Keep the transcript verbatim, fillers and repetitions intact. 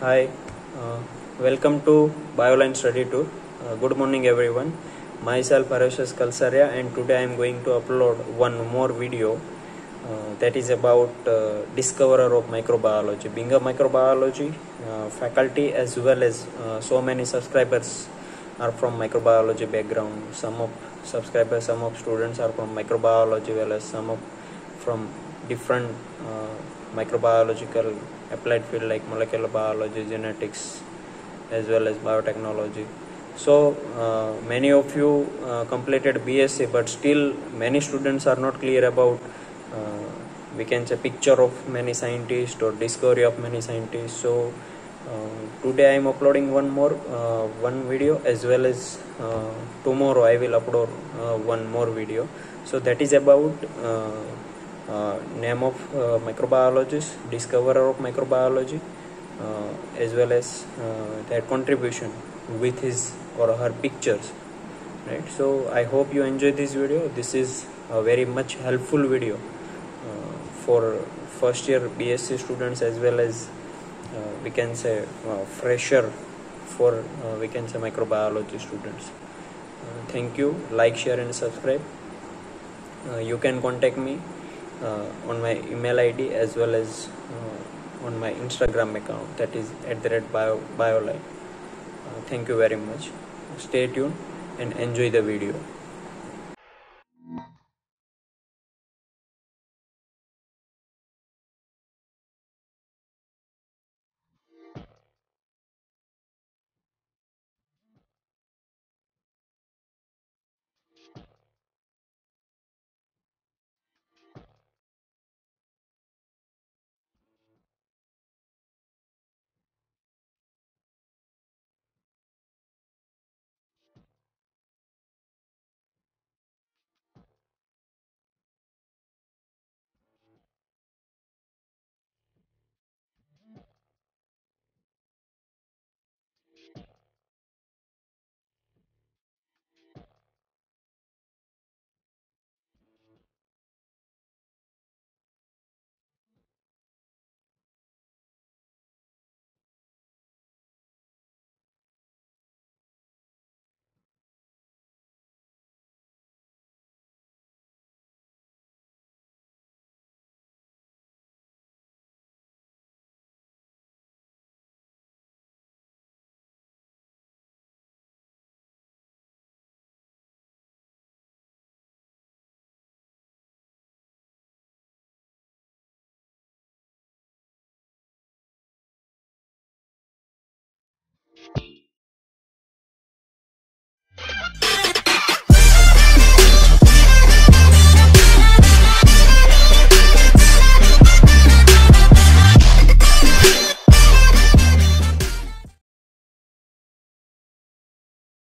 Hi, uh, welcome to Bioline Study Tour. Uh, good morning, everyone. Myself Arashas Kalsaria, and today I am going to upload one more video uh, that is about uh, discoverer of microbiology. Being a microbiology uh, faculty, as well as uh, so many subscribers are from microbiology background. Some of subscribers, some of students are from microbiology, well as some of from different uh, microbiological applied field like molecular biology, genetics, as well as biotechnology. So uh, many of you uh, completed B S c, but still many students are not clear about uh, we can say picture of many scientists or discovery of many scientists. So uh, today I am uploading one more uh, one video, as well as uh, tomorrow I will upload uh, one more video. So that is about uh, uh, name of uh, microbiologist, discoverer of microbiology, uh, as well as uh, their contribution with his or her pictures, right? So I hope you enjoy this video. This is a very much helpful video uh, for first year B S c students, as well as uh, we can say uh, fresher for uh, we can say microbiology students. Uh, thank you. Like, share and subscribe. Uh, you can contact me uh, on my email I D, as well as uh, on my Instagram account, that is at the red bio bioline. Uh, thank you very much. Stay tuned and enjoy the video.